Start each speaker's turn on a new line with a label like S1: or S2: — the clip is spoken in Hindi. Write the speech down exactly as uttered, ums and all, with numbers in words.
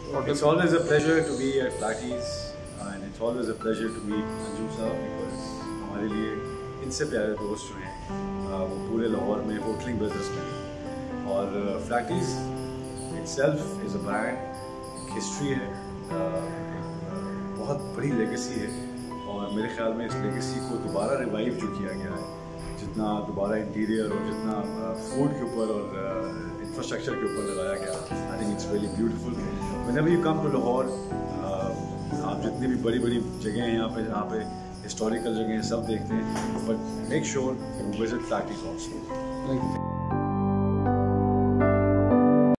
S1: It's always a pleasure to be at Flatties and it's always a pleasure to meet Anju sir because हमारे लिए इनसे प्यारे दोस्त जो हैं वो पूरे लाहौर में होटलिंग बिजनेस में और Flatties itself is a brand, history है, बहुत बड़ी लेगेसी है और मेरे ख्याल में इस लेगेसी को दोबारा रिवाइव जो किया गया है, जितना दोबारा इंटीरियर और जितना फूड के ऊपर और इंफ्रास्ट्रक्चर के ऊपर लगाया गया, I think it's really beautiful. Whenever you come to Lahore, आप जितनी भी बड़ी बड़ी जगह हैं यहाँ पे जहाँ पे हिस्टोरिकल जगह हैं सब देखते हैं, but make sure you visit Flatties also.